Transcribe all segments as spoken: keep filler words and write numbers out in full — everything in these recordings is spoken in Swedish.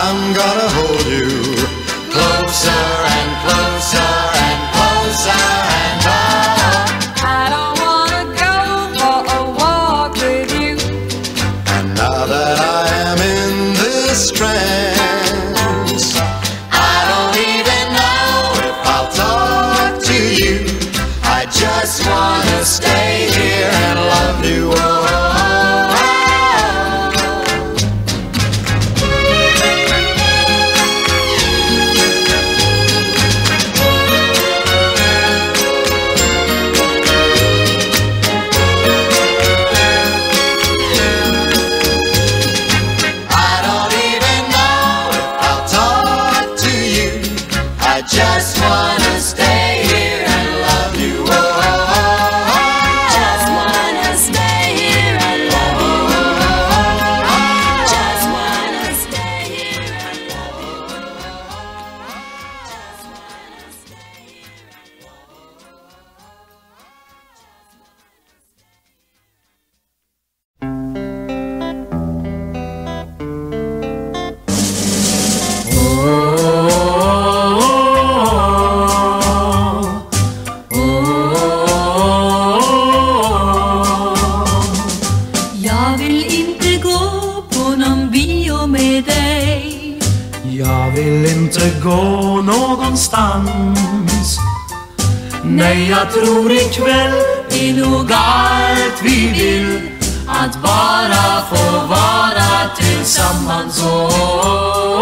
I'm gonna hold you closer and closer and closer and oh, I don't wanna go for a walk with you. and now that I am in this trance, I don't even know if I'll talk to you. I just wanna stay here and love you. Oh, just wanna stay here and love you. Oh, Just wanna stay here and love you. Just wanna stay here and love you. Just wanna stay here. Jag vill inte gå på någon bio med dig. Jag vill inte gå någonstans. Nej, jag tror ikväll är nog allt vi vill, att bara få vara tillsammans. Oh,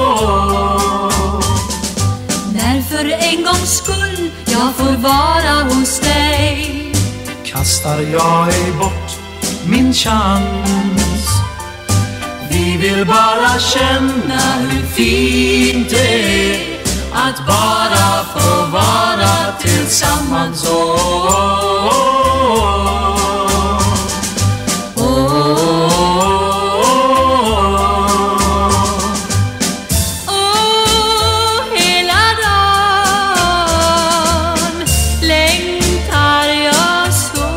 När för en gångs skull jag får vara hos dig, kastar jag ej bort min chans. Vi vill bara känna hur fint det är att bara få vara tillsammans. Oh, oh, och hela dagen längtar jag så.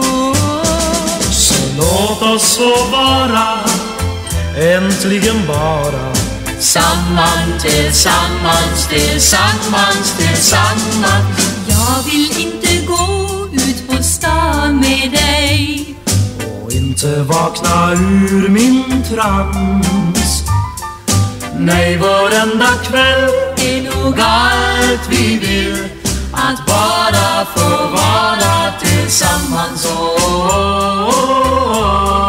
så låt oss få vara, äntligen bara samman, tillsammans, tillsammans, tillsammans. Jag vill inte gå ut på stan med dig, Och inte vakna ur min trans. Nej, varenda kväll är nog allt vi vill, att bara få vara tillsammans. Oh, oh, oh.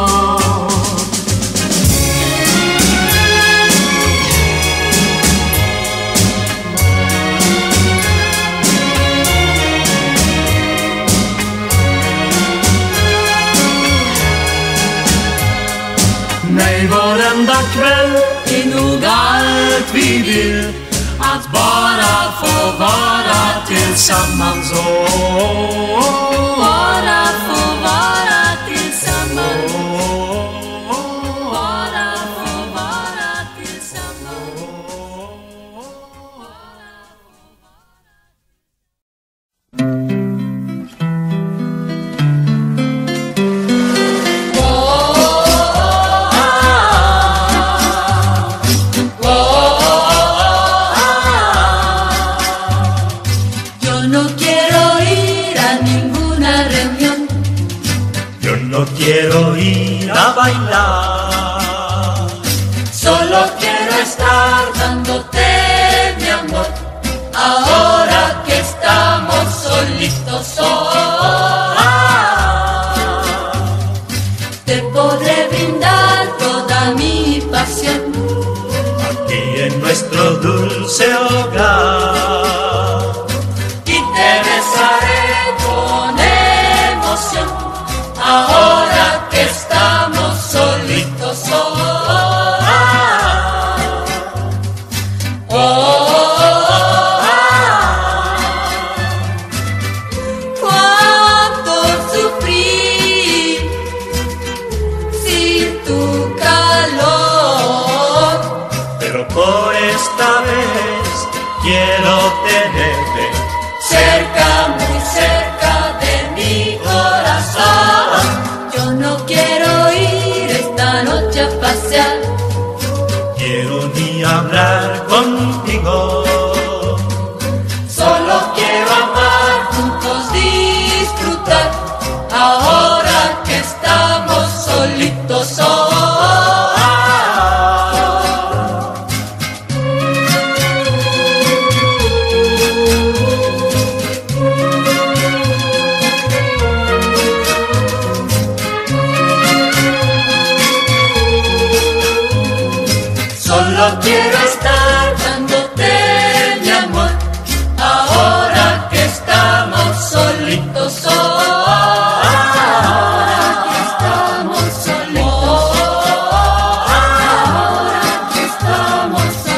Nej, varenda kväll är nog allt vi vill, att bara få vara tillsammans. Oh, oh, oh. bara få vara tillsammans, Oh, bara få vara tillsammans. Yo no quiero ir a ninguna reunión. Yo no quiero ir a bailar. Solo quiero estar dándote mi amor. Ahora que estamos solitos, oh, te podré brindar toda mi pasión. Aquí en nuestro dulce hogar. Y te besaré con emoción. Ahora que estamos solitos, oh, oh, oh, cuánto sufrí sin tu calor. Pero por esta vez quiero tenerte Cerca, muy cerca de mi corazón. Yo no quiero ir esta noche a pasear. quiero ni hablar contigo. Solo quiero amar, juntos disfrutar, ahora que estamos solitos hoy. Solo quiero estar dándote mi amor, ahora que estamos solitos hoy. Ahora que estamos solitos, ahora que estamos solitos.